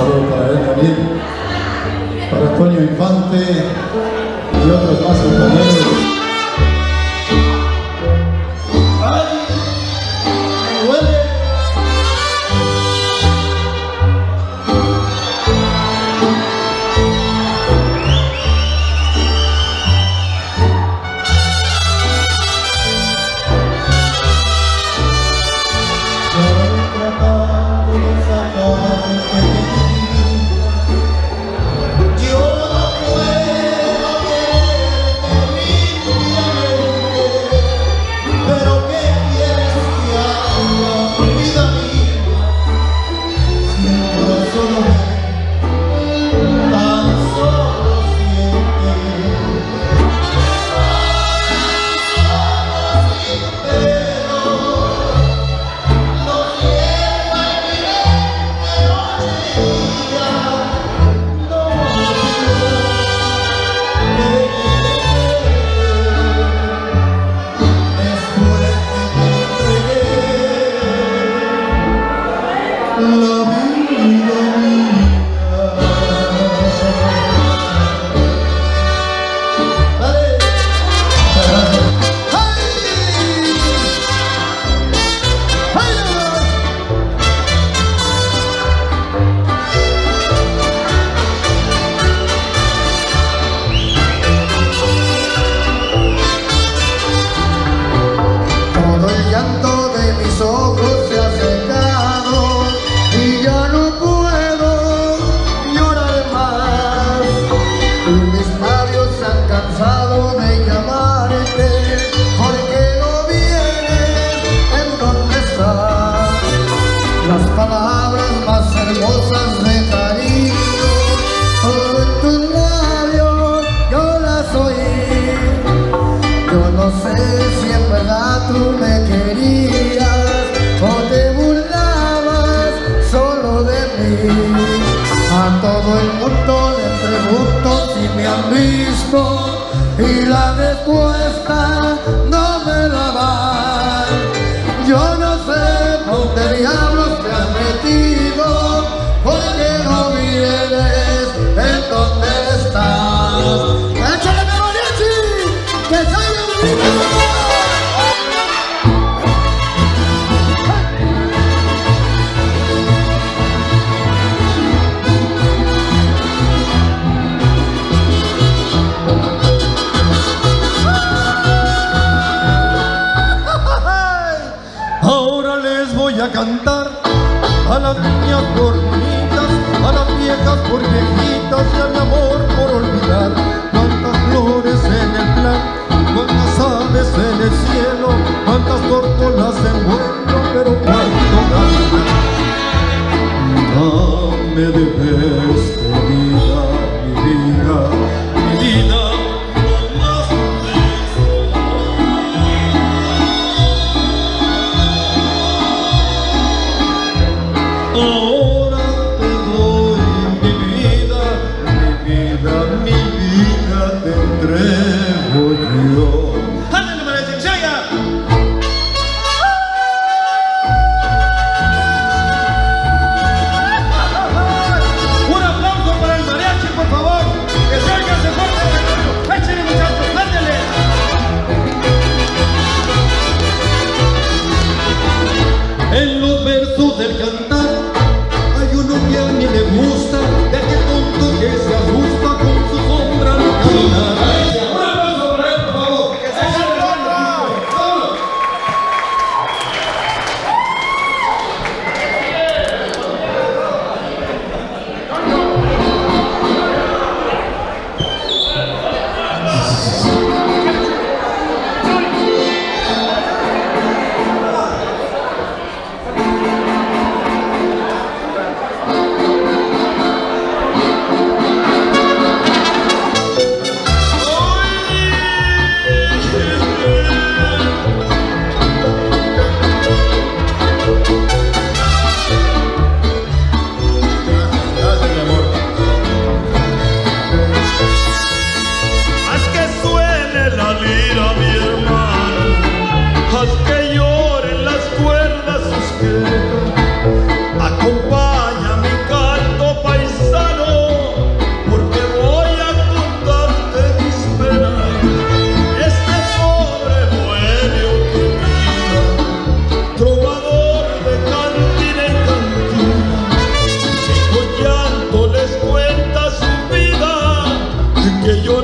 saludo para él también, para Antonio Infante y otros más compañeros. ¡Ay! ¡Me duele! Y la respuesta no me la dan. Yo no sé dónde diablos te has metido, porque no vienes en dónde estás. ¡Échale mi mariachi! ¡Que soy el único! A cantar a las niñas por bonitas, a las viejas por viejitas y a mi amor por olvidar. Cuántas flores en el plan, cuántas aves en el cielo, cuántas tórtolas en vuelo, pero cuánto no me debes, querida, mi vida, mi vida. Ahora te doy mi vida, te entrego yo. ¡Ándale, mariachi, ensaya! Un aplauso para el mariachi, por favor. Que se oiga ese fuerte escenario. ¡Échale, muchachos, ándale! En los versos del cantar hay uno que a mí me gusta, de aquel tonto que se asusta con su sombra al caminar. ¡Un aplauso para él, por favor! ¡Que se eche el ¡vámonos! que yo